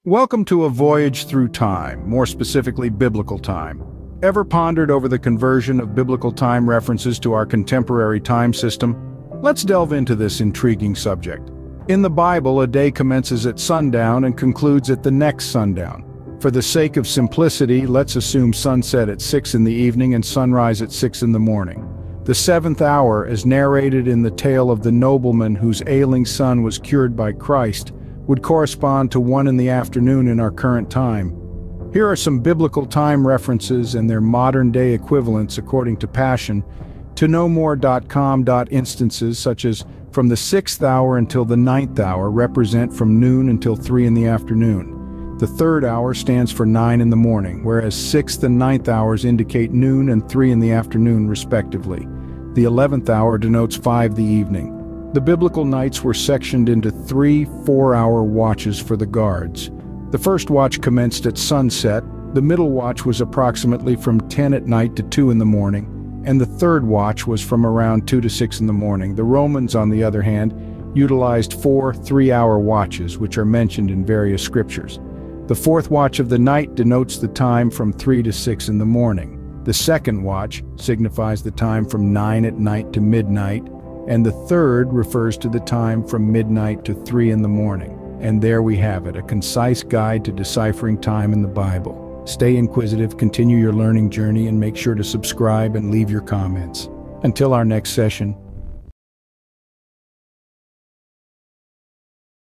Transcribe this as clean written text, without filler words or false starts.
Welcome to a voyage through time, more specifically biblical time. Ever pondered over the conversion of biblical time references to our contemporary time system? Let's delve into this intriguing subject. In the Bible, a day commences at sundown and concludes at the next sundown. For the sake of simplicity, let's assume sunset at 6 in the evening and sunrise at 6 in the morning. The seventh hour, as narrated in the tale of the nobleman whose ailing son was cured by Christ, would correspond to 1 in the afternoon in our current time. Here are some biblical time references and their modern-day equivalents according to Passion. To know more.com. Instances such as from the 6th hour until the 9th hour represent from noon until 3 in the afternoon. The 3rd hour stands for 9 in the morning, whereas 6th and 9th hours indicate noon and 3 in the afternoon respectively. The 11th hour denotes 5 the evening. The biblical nights were sectioned into 3 4-hour watches for the guards. The first watch commenced at sunset, the middle watch was approximately from 10 at night to 2 in the morning, and the third watch was from around 2 to 6 in the morning. The Romans, on the other hand, utilized 4 3-hour watches, which are mentioned in various scriptures. The fourth watch of the night denotes the time from 3 to 6 in the morning. The second watch signifies the time from 9 at night to midnight, and the third refers to the time from midnight to 3 in the morning. And there we have it, a concise guide to deciphering time in the Bible. Stay inquisitive, continue your learning journey, and make sure to subscribe and leave your comments. Until our next session,